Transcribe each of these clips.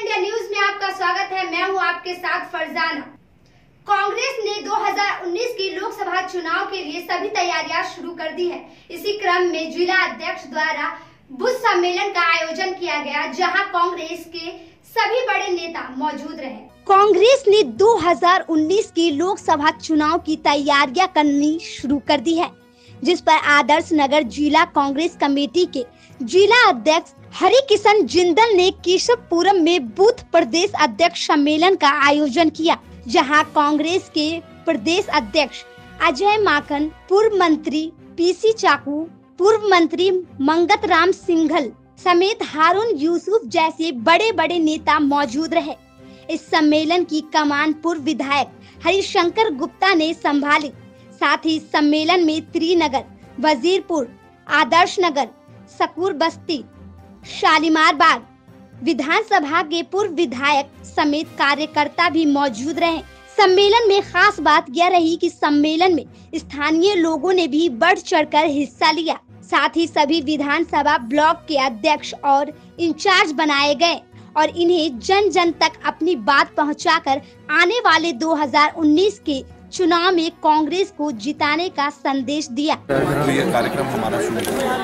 India news में आपका स्वागत है। मैं हूं आपके साथ फरजाना। कांग्रेस ने 2019 की लोकसभा चुनाव के लिए सभी तैयारियां शुरू कर दी है। इसी क्रम में जिला अध्यक्ष द्वारा बुथ सम्मेलन का आयोजन किया गया, जहां कांग्रेस के सभी बड़े नेता मौजूद रहे। कांग्रेस ने 2019 की लोकसभा चुनाव की तैयारियां करनी शुरू कर दी है, जिस पर आदर्श नगर जिला कांग्रेस कमेटी के जिला अध्यक्ष हरि किशन जिंदल ने केशवपुरम में बूथ प्रदेश अध्यक्ष सम्मेलन का आयोजन किया, जहां कांग्रेस के प्रदेश अध्यक्ष अजय माकन, पूर्व मंत्री पीसी चाकू, पूर्व मंत्री मंगत राम सिंघल समेत हारून यूसुफ जैसे बड़े बड़े नेता मौजूद रहे। इस सम्मेलन की कमान पूर्व विधायक हरिशंकर गुप्ता ने संभाली। साथ ही सम्मेलन में त्रिनगर, वजीरपुर, आदर्श नगर, सकूर बस्ती, शालीमार बाग विधानसभा के पूर्व विधायक समेत कार्यकर्ता भी मौजूद रहे। सम्मेलन में खास बात यह रही कि सम्मेलन में स्थानीय लोगों ने भी बढ़ चढ़कर हिस्सा लिया। साथ ही सभी विधानसभा ब्लॉक के अध्यक्ष और इंचार्ज बनाए गए और इन्हें जन जन तक अपनी बात पहुंचाकर आने वाले 2019 के चुनाव में कांग्रेस को जिताने का संदेश दिया। ये कार्यक्रम हमारा शुरू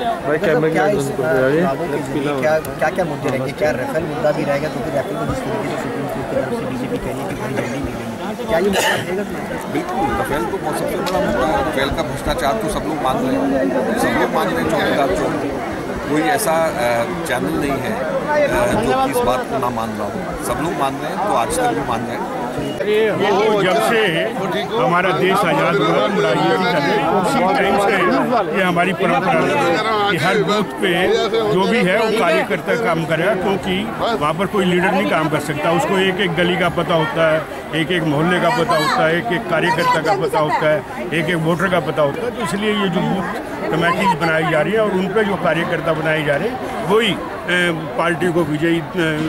क्या मुद्दे रहेंगे? क्या राफेल मुद्दा भी रहेगा? क्योंकि राफेल को जिस तरीके से सुप्रीम कोर्ट की तरफ से बीजेपी कह रही है कि भाई जल्दी मिलेगी, क्या ये मुद्दा रहेगा? बिल्कुल, राफेल तो बहुत सबसे बड़ा मुद्दा है। राफेल का भ्रष्टाचार तो सब लोग मान रहे हैं, सब लोग मान रहे हैं। चौकीदार कोई ऐसा चैनल नहीं है जो इस बात को ना मान रहा हो। सब लोग मान रहे हैं, तो आज तक भी मान रहे हैं। वो जब से हमारा देश आज़ाद हुआ, उसी टाइम से ये हमारी परंपरा है कि हर बूथ पे जो भी है वो कार्यकर्ता काम करेगा, क्योंकि वहाँ पर कोई लीडर नहीं काम कर सकता। उसको एक एक गली का पता होता है, एक एक मोहल्ले का पता होता है, एक एक कार्यकर्ता का पता होता है, एक एक वोटर का पता होता है। तो इसलिए ये जो बूथ कमेटीज बनाई जा रही है और उन पर जो कार्यकर्ता बनाए जा रहे हैं वही पार्टी को विजय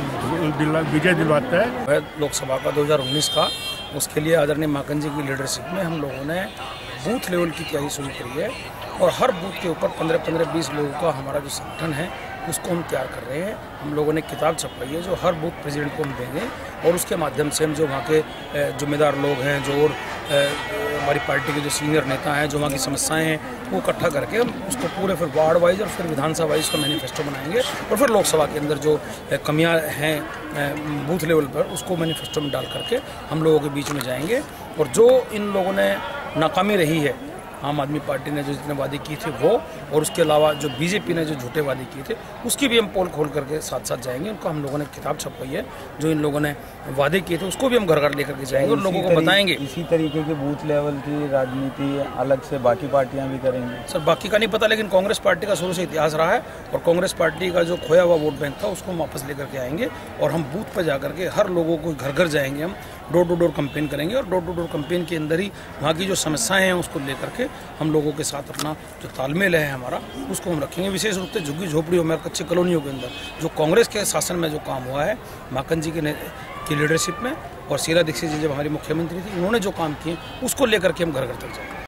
दिलवाता है। लोकसभा का 2019 का, उसके लिए आदरणीय माकन जी की लीडरशिप में हम लोगों ने बूथ लेवल की तैयारी शुरू करी है और हर बूथ के ऊपर 15-15-20 लोगों का हमारा जो संगठन है उसको हम तैयार कर रहे हैं। हम लोगों ने किताब छपवाई है जो हर बूथ प्रेसिडेंट को हम देंगे और उसके माध्यम से हम जो वहाँ के जिम्मेदार लोग हैं, जो और हमारी पार्टी के जो सीनियर नेता हैं, जो वहाँ की समस्याएं हैं, वो इकट्ठा करके हम उसको पूरे फिर वार्ड वाइज और फिर विधानसभा वाइज उसका मैनिफेस्टो बनाएंगे और फिर लोकसभा के अंदर जो कमियाँ हैं बूथ लेवल पर उसको मैनिफेस्टो में डाल करके हम लोगों के बीच में जाएंगे। और जो इन लोगों ने नाकामी रही है, आम आदमी पार्टी ने जो जितने वादे किए थे वो, और उसके अलावा जो बीजेपी ने जो झूठे वादे किए थे उसकी भी हम पोल खोल करके साथ साथ जाएंगे। उनको हम लोगों ने किताब छपवाई है, जो इन लोगों ने वादे किए थे उसको भी हम घर घर लेकर के जाएंगे और लोगों को बताएंगे। इसी तरीके की बूथ लेवल की राजनीति अलग से बाकी पार्टियां भी करेंगी? सर, बाकी का नहीं पता, लेकिन कांग्रेस पार्टी का शुरू से इतिहास रहा है और कांग्रेस पार्टी का जो खोया हुआ वोट बैंक था उसको हम वापस लेकर के आएंगे और हम बूथ पर जाकर के हर लोगों को घर घर जाएंगे। हम डोर टू डोर कैंपेन करेंगे और डोर टू डोर कैंपेन के अंदर ही वहाँ की जो समस्याएं हैं उसको लेकर के हम लोगों के साथ अपना जो तालमेल है हमारा उसको हम रखेंगे। विशेष रूप से झुग्गी झोपड़ियों में, कच्ची कॉलोनियों के अंदर जो कांग्रेस के शासन में जो काम हुआ है माकन जी की लीडरशिप में, और शीला दीक्षित जी जब हमारी मुख्यमंत्री थी, उन्होंने जो काम किए उसको लेकर के हम घर घर तक जाएंगे।